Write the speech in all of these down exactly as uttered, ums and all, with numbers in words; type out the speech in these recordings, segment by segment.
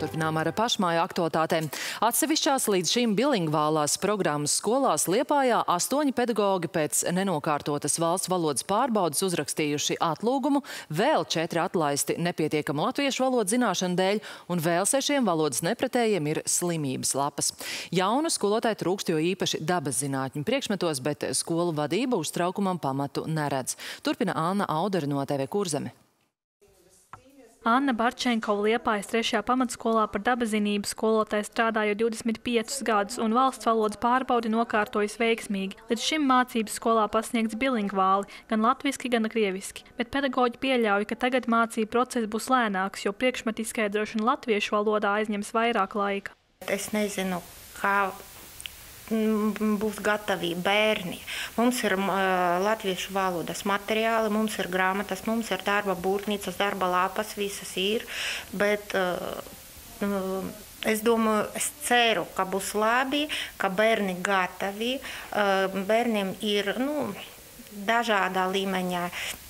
Turpinām ar pašmāju aktualitātēm. Atsevišķās līdz šim bilingvālās programmas skolās Liepājā astoņi pedagogi pēc nenokārtotas valsts valodas pārbaudes uzrakstījuši atlūgumu, vēl četri atlaisti nepietiekama latviešu valodas zināšanu dēļ, un vēl sešiem valodas nepratējiem ir slimības lapas. Jaunu skolotāju trūkst jo īpaši dabas zinātņu priekšmetos, bet skolu vadība uztraukumam pamatu neredz. Turpina Anna Audere no T V Kurzeme. Anna Barčenkova Liepājas trešajā pamatskolā par dabazinību skolotāja strādāja divdesmit piecus gadus un valsts valodas pārbaudi nokārtojas veiksmīgi. Līdz šim mācības skolā pasniegts bilingvāli, gan latviski, gan krieviski. Bet pedagoģi pieļauj, ka tagad mācību process būs lēnāks, jo priekšmetu izskaidrošana latviešu valodā aizņems vairāk laika. Es nezinu, kā būs gatavi bērni. Mums ir uh, latviešu valodas materiāli, mums ir grāmatas, mums ir darba būrnīcas, darba lapas, visas ir, bet uh, es domāju, es ceru, ka būs labi, ka bērni gatavi, uh, bērniem ir nu, dažādā līmeņā.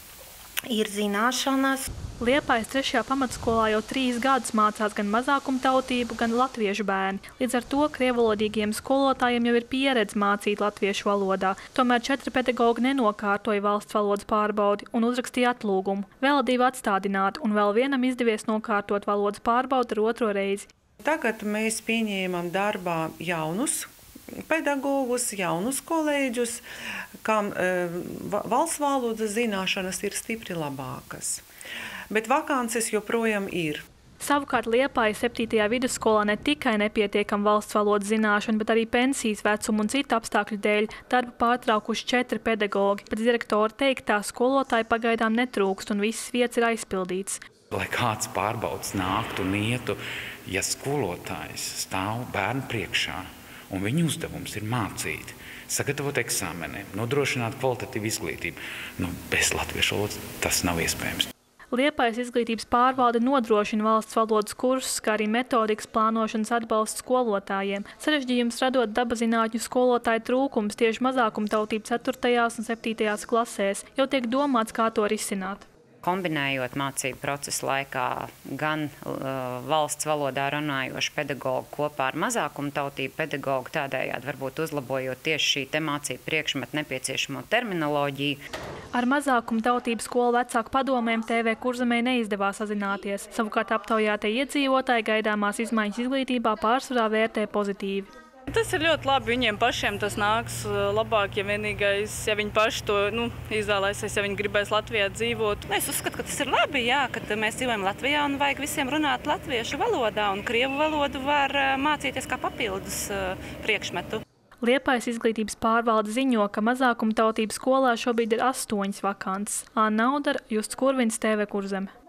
Ir zināšanas. Liepājas trešajā pamatskolā jau trīs gadus mācās gan mazākumtautību, gan latviešu bērni. Līdz ar to krievalodīgiem skolotājiem jau ir pieredze mācīt latviešu valodā. Tomēr četri pedagogi nenokārtoja valsts valodas pārbaudi un uzrakstīja atlūgumu. Vēl divi atstādināti, un vēl vienam izdevies nokārtot valodas pārbaudi ar otro reizi. Tagad mēs pieņēmam darbā jaunus pedagogus, jaunus kolēģus, kam e, valsts valodas zināšanas ir stipri labākas. Bet vakances joprojām ir. Savukārt Liepājas septītajā vidusskolā ne tikai nepietiekama valsts valodas zināšana, bet arī pensijas vecuma un citu apstākļu dēļ darbu pārtraukuši četri pedagogi. Pēc direktora teiktā skolotāji pagaidām netrūkst un visas vietas ir aizpildītas. Lai kāds pārbaudas nāktu un ietu, ja skolotājs stāv bērnu priekšā, un viņu uzdevums ir mācīt, sagatavot eksāmeniem, nodrošināt kvalitatīvu izglītību. Nu, bez latviešu valodas tas nav iespējams. Liepājas izglītības pārvalde nodrošina valsts valodas kursus, kā arī metodikas plānošanas atbalsts skolotājiem. Sarežģījums radot dabazinātņu skolotāju trūkums tieši mazākumtautību ceturtajās un septītajās klasēs. Jau tiek domāts, kā to risināt. Kombinējot mācību procesa laikā gan uh, valsts valodā runājošu pedagogu kopā ar mazākumtautību pedagogu, tādējādi varbūt uzlabojot tieši šī te mācību priekšmetu nepieciešamo terminoloģiju. Ar mazākumtautību skolu vecāku padomēm T V Kurzemē neizdevās sazināties. Savukārt aptaujātie iedzīvotāji gaidāmās izmaiņas izglītībā pārsvarā vērtē pozitīvi. Tas ir ļoti labi, viņiem pašiem tas nāks labāk, ja vienīgais, ja viņi paši to nu, izvēlēsies, ja viņi gribēs Latvijā dzīvot. Es uzskatu, ka tas ir labi, jā, ka mēs dzīvojam Latvijā un vajag visiem runāt latviešu valodā, un krievu valodu var mācīties kā papildus priekšmetu. Liepājas izglītības pārvalde ziņo, ka mazākumtautību skolā šobrīd ir astoņas vakances. Anna Audere, Justs Kurvins, T V Kurzeme.